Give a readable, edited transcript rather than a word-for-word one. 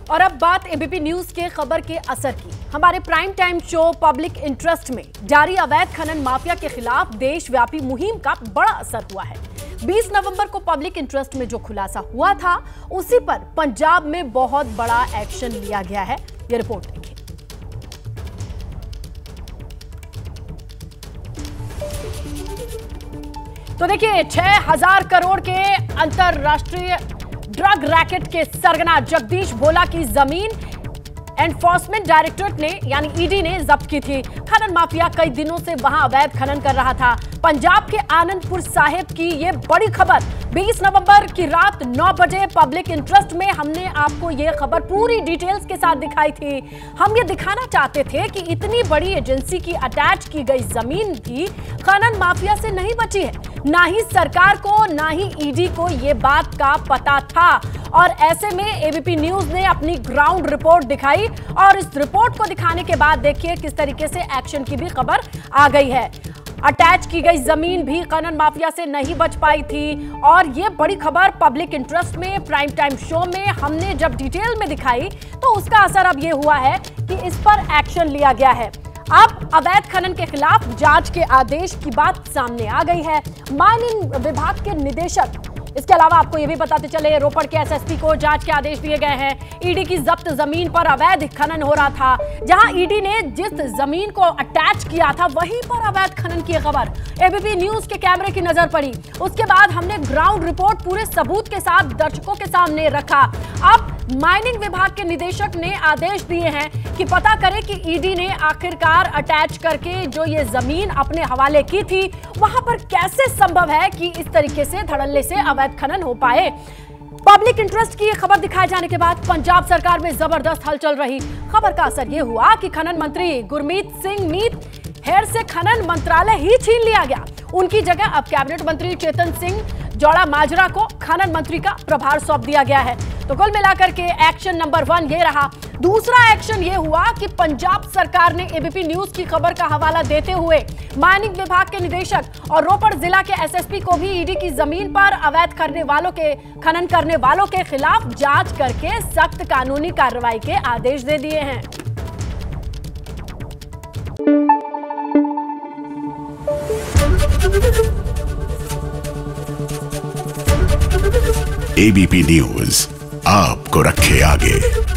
और अब बात एबीपी न्यूज के खबर के असर की। हमारे prime time show public interest में जारी अवैध खनन माफिया के खिलाफ देशव्यापी मुहिम का बड़ा असर हुआ है। 20 नवंबर को पब्लिक इंटरेस्ट में जो खुलासा हुआ था, उसी पर पंजाब में बहुत बड़ा एक्शन लिया गया है। ये रिपोर्ट देखिए। तो देखिए, 6000 करोड़ के अंतरराष्ट्रीय ड्रग रैकेट के सरगना जगदीश भोला की जमीन एनफोर्समेंट डायरेक्टरेट ने यानी ईडी ने जब्त की थी। खनन माफिया कई दिनों से वहां अवैध खनन कर रहा था। पंजाब के आनंदपुर साहिब की ये बड़ी खबर 20 नवंबर की रात 9 बजे पब्लिक इंटरेस्ट में हमने आपको ये खबर पूरी डिटेल्स के साथ दिखाई थी। हम ये दिखाना चाहते थे कि इतनी बड़ी एजेंसी की अटैच की गई जमीन भी खनन माफिया से नहीं बची है। ना ही सरकार को ना ही ईडी को ये बात का पता था, और ऐसे में एबीपी न्यूज ने अपनी ग्राउंड रिपोर्ट दिखाई, और इस रिपोर्ट को दिखाने के बाद देखिए किस तरीके से एक्शन की भी खबर आ गई है। अटैच की गई जमीन भी खनन माफिया से नहीं बच पाई थी, और ये बड़ी खबर पब्लिक इंटरेस्ट में प्राइम टाइम शो में हमने जब डिटेल में दिखाई तो उसका असर अब ये हुआ है कि इस पर एक्शन लिया गया है। अब अवैध खनन के खिलाफ जांच के आदेश की बात सामने आ गई है। माइनिंग विभाग के निदेशक, इसके अलावा आपको यह भी बताते चले, रोपड़ के एसएसपी को जांच के आदेश दिए गए हैं। ईडी की जब्त जमीन पर अवैध खनन हो रहा था। जहां ईडी ने जिस जमीन को अटैच किया था वहीं पर अवैध खनन की खबर एबीपी न्यूज के कैमरे की नजर पड़ी। उसके बाद हमने ग्राउंड रिपोर्ट पूरे सबूत के साथ दर्शकों के सामने रखा। अब माइनिंग विभाग के निदेशक ने आदेश दिए हैं कि पता करें कि ईडी ने आखिरकार अटैच करके जो ये जमीन अपने हवाले की थी, वहां पर कैसे संभव है कि इस तरीके से धड़ल्ले से अवैध खनन हो पाए। पब्लिक इंटरेस्ट की खबर दिखाए जाने के बाद पंजाब सरकार में जबरदस्त हलचल रही। खबर का असर यह हुआ कि खनन मंत्री गुरमीत सिंह मीत हेर से खनन मंत्रालय ही छीन लिया गया। उनकी जगह अब कैबिनेट मंत्री चेतन सिंह जौड़ा माजरा को खनन मंत्री का प्रभार सौंप दिया गया है। तो कुल मिलाकर के एक्शन नंबर 1 ये रहा। दूसरा एक्शन ये हुआ कि पंजाब सरकार ने एबीपी न्यूज की खबर का हवाला देते हुए माइनिंग विभाग के निदेशक और रोपड़ जिला के एसएसपी को भी ईडी की जमीन पर अवैध खनन करने वालों के खिलाफ जांच करके सख्त कानूनी कार्रवाई के आदेश दे दिए हैं। एबीपी न्यूज आपको रखे आगे।